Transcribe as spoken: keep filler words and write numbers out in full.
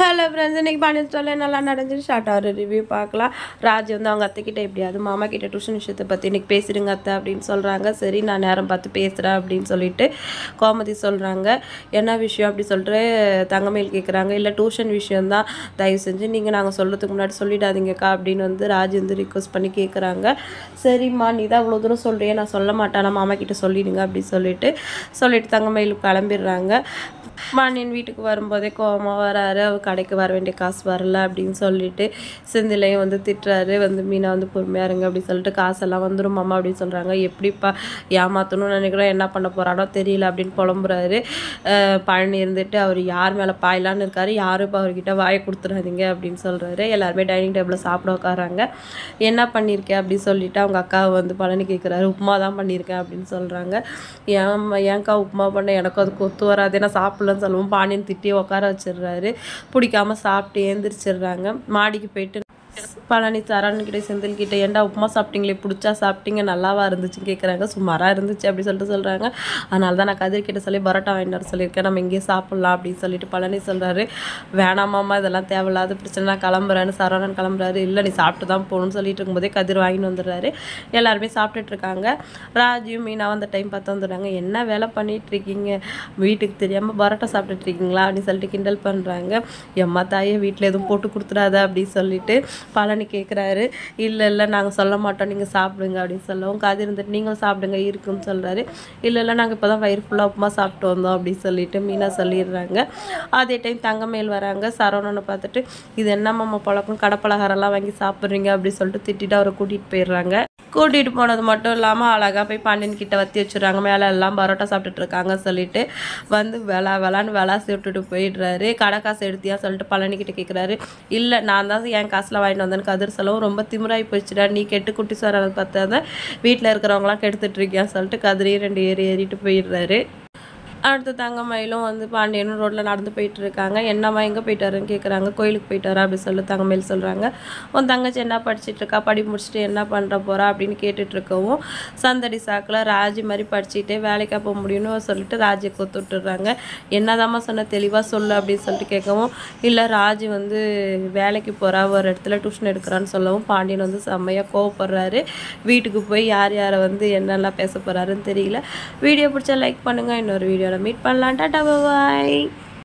Hello friends, இன்றைக்கி பண்ணிட்டு நல்லா நடந்துச்சு. ஷார்ட்டாக ஒரு ரிவ்யூ பார்க்கலாம். ராஜ் வந்து அவங்க அத்தைக்கிட்ட எப்படியாவது மாமா கிட்ட டியூஷன் விஷயத்தை பற்றி இன்றைக்கி பேசிடுங்க அத்தை அப்படின்னு சொல்கிறாங்க. சரி, நான் நேரம் பார்த்து பேசுகிறேன் அப்படின்னு சொல்லிட்டு கோமதி சொல்கிறாங்க. என்ன விஷயம் அப்படி சொல்லிட்டு தங்கமேல் கேட்குறாங்க. இல்லை, டியூஷன் விஷயந்தான், தயவு செஞ்சு நீங்கள் நாங்கள் சொல்கிறதுக்கு முன்னாடி சொல்லிடாதீங்கக்கா அப்படின்னு வந்து ராஜ் வந்து ரிக்வஸ்ட் பண்ணி கேட்குறாங்க. சரிம்மா, நீ தான் அவ்வளோ தூரம் சொல்கிறியே, நான் சொல்ல மாட்டேன், நான் மாமா கிட்ட சொல்லிடுங்க அப்படின்னு சொல்லிட்டு சொல்லிட்டு தங்கமேல் கிளம்பிடுறாங்க. பாண்டியன் வீட்டுக்கு வரும்போதே கோவமாக வராரு. அவர் கடைக்கு வர வேண்டிய காசு வரல அப்படின்னு சொல்லிட்டு செந்திலையும் வந்து திட்டுறாரு. வந்து மீனா வந்து பொறுமையாக இருங்க அப்படின்னு சொல்லிட்டு காசெல்லாம் வந்துடும் மாமா அப்படின்னு சொல்கிறாங்க. எப்படிப்பா ஏமாற்றணும்னு நினைக்கிறோம், என்ன பண்ண போகிறானோ தெரியல அப்படின்னு புலம்புறாரு. பழனி இருந்துட்டு அவர் யார் மேலே பாயலான்னு இருக்காரு, யாரும் இப்போ அவர்கிட்ட வாயை கொடுத்துடாதீங்க அப்படின்னு சொல்கிறாரு. எல்லாருமே டைனிங் டேபிளில் சாப்பிட உட்காராங்க. என்ன பண்ணியிருக்கேன் அப்படின்னு சொல்லிட்டு அவங்க அக்காவை வந்து பழனி கேட்குறாரு. உப்புமா தான் பண்ணியிருக்கேன் அப்படின்னு சொல்கிறாங்க. ஏன் ஏன்க்கா உப்புமா பண்ண, எனக்கும் அது கொத்து வராது, நான் சாப்பிட்லன்னு சொல்லுவோம். பாண்டியன் திட்டி உட்கார வச்சிடுறாரு. பிடிக்காம சாப்பிட்டு எழுந்திரிச்சிடுறாங்க. மாடிக்கு போயிட்டு பழனி சரண்கிட்ட செந்தில்கிட்ட ஏன்டா உப்புமா சாப்பிட்டீங்களே, பிடிச்சா சாப்பிட்டீங்க, நல்லாவா இருந்துச்சுன்னு கேட்குறாங்க. சுமாராக இருந்துச்சு அப்படி சொல்லிட்டு சொல்கிறாங்க. அதனால தான் நான் கதிர்கிட்ட சொல்லி பரோட்டா வாங்கிட்டு வர சொல்லியிருக்கேன், நம்ம இங்கேயே சாப்பிட்லாம் அப்படின்னு சொல்லிட்டு பழனி சொல்கிறாரு. வேணாமாம்மா, இதெல்லாம் தேவையில்லாத பிரச்சனை, நான் கிளம்புறேன்னு சரவணன் கிளம்புறாரு. இல்லை, நீ சாப்பிட்டு தான் போகணும்னு சொல்லிட்டு இருக்கும்போதே கதிர் வாங்கிட்டு வந்துடுறாரு. எல்லாருமே சாப்பிட்டுட்ருக்காங்க. ராஜியும் மீனா அந்த டைம் பார்த்து வந்துடுறாங்க. என்ன வேலை பண்ணிகிட்ருக்கீங்க, வீட்டுக்கு தெரியாமல் பரோட்டா சாப்பிட்டுட்ருக்கீங்களா அப்படின்னு சொல்லிட்டு கிண்டல் பண்ணுறாங்க. எம்மா தாயே, வீட்டில் எதுவும் போட்டு கொடுத்துடாத அப்படின்னு சொல்லிட்டு பழனி கேட்குறாரு. இல்லை இல்லை, நாங்கள் சொல்ல மாட்டோம், நீங்கள் சாப்பிடுங்க அப்படின்னு சொல்லவும் கதிர் இருந்துட்டு நீங்களும் சாப்பிடுங்க இருக்குன்னு சொல்கிறாரு. இல்லை இல்லை, நாங்கள் இப்போ தான் வயிறு ஃபுல்லாக உப்புமா சாப்பிட்டு வந்தோம் அப்படின்னு சொல்லிட்டு மீனா சொல்லிடுறாங்க. அதே டைம் தங்கமேல் வராங்க. சரவணனை பார்த்துட்டு இது என்ன மாமா பழக்கம், கடப்பலகாரெல்லாம் வாங்கி சாப்பிட்றீங்க அப்படின்னு சொல்லிட்டு திட்டிட்டு அவரை கூட்டிகிட்டு போயிடுறாங்க. கூட்டிகிட்டு போனது மட்டும் இல்லாமல் அழகாக போய் பாண்டியன் கிட்ட வத்தி வச்சுடுறாங்க. மேலே எல்லாம் பரோட்டா சாப்பிட்டுட்டு இருக்காங்க சொல்லிட்டு வந்து வெளா வெளான்னு வெளாசி விட்டுட்டு போயிடுறாரு. கடை காசு எடுத்தியா சொல்லிட்டு பழனிக்கிட்ட கேட்குறாரு. இல்லை, நான் தான் என் காசில் வாங்கிட்டு வந்தேன்னு கதிர் செலவும். ரொம்ப திமிராகி போயிடுச்சுடா, நீ கெட்டு குட்டி சார பார்த்தா தான் வீட்டில் இருக்கிறவங்களாம் கெடுத்துட்டு இருக்கியான்னு சொல்லிட்டு கதிரையும் ரெண்டு ஏறி ஏறிட்டு போயிடுறாரு. அடுத்து தங்கமயிலும் வந்து பாண்டியனும் ரோட்டில் நடந்து போயிட்டு இருக்காங்க. என்னம்மா எங்கே போயிட்டாருன்னு கேட்குறாங்க. கோயிலுக்கு போயிட்டாரா அப்படின்னு சொல்லி தங்கமயில் சொல்கிறாங்க. உன் தங்கச்சி என்ன படிச்சுட்ருக்கா, படி முடிச்சுட்டு என்ன பண்ணுற போகிறா அப்படின்னு கேட்டுட்ருக்கவும் சந்தடி சாக்கில் ராஜி மாதிரி படிச்சுட்டே வேலைக்காக போக முடியும்னு சொல்லிட்டு ராஜியை கொத்து விட்டுடுறாங்க. என்னதாம்மா சொன்ன, தெளிவாக சொல்லு அப்படின்னு சொல்லிட்டு கேட்கவும், இல்லை ராஜி வந்து வேலைக்கு போகிறா, ஒரு இடத்துல டியூஷன் எடுக்கிறான்னு சொல்லவும் பாண்டியன் வந்து செம்மையாக கோவப்படுறாரு. வீட்டுக்கு போய் யார் யாரை வந்து என்னெல்லாம் பேச போகிறாருன்னு தெரியல. வீடியோ பிடிச்சா லைக் பண்ணுங்கள். இன்னொரு வீடியோ மீட் பண்ணலாம். டாடா, பாய்.